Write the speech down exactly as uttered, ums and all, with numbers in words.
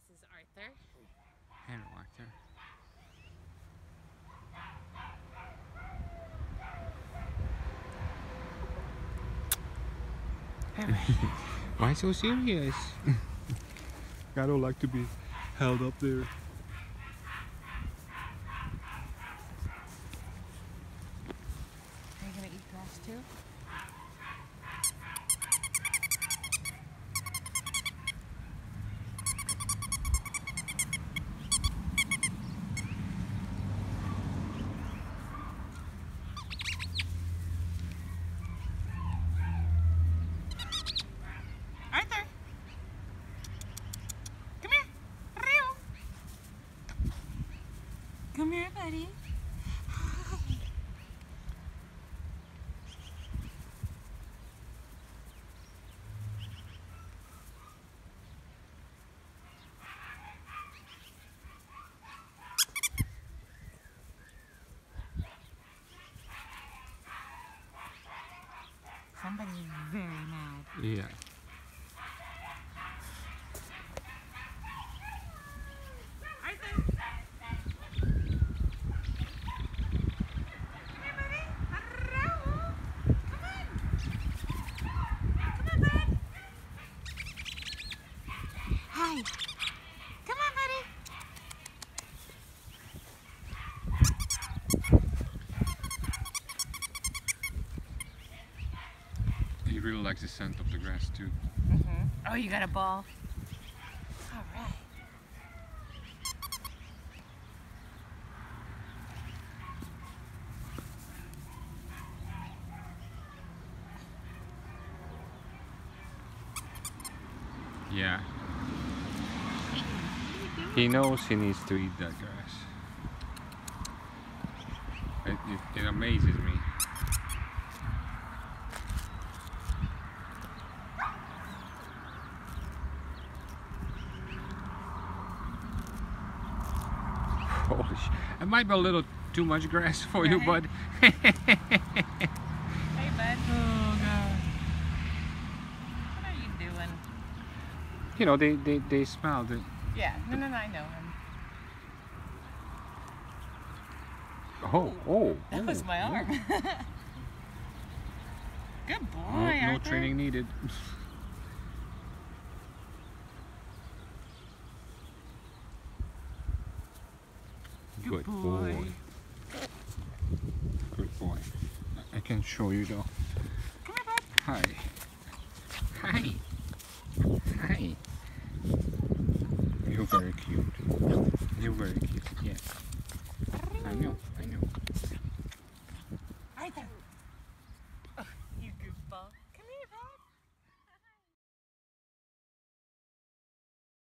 This is Arthur. Hello, Arthur. Why so serious? I don't like to be held up there. Are you gonna eat grass too? Arthur! Come here! Rio! Come here, buddy. Hi. Somebody's very mad. Yeah. Arthur! Come here, buddy. Hello. Come on. Come on, bud. Hi. Come on, buddy. He really likes the scent of the grass too. Mm-hmm. Oh, you got a ball? All right. Yeah. He knows he needs to eat that grass. It, it, it amazes me. Holy sh! It might be a little too much grass for you, Right. bud. Hey, bud. Oh God! What are you doing? You know they they they smell the. Yeah. No, no, no. I know him. Oh oh. That oh, was my oh. arm. Good boy, No, no Arthur. training needed. Good Good boy. boy. Good boy. I can show you though. Come here, bud. Hi. Hi. Hi. You're very cute. You're very cute. Yeah. I know. I know.